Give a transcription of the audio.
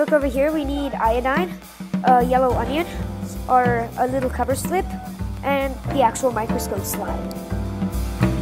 look over here, we need iodine, a yellow onion, or a little cover slip, and the actual microscope slide.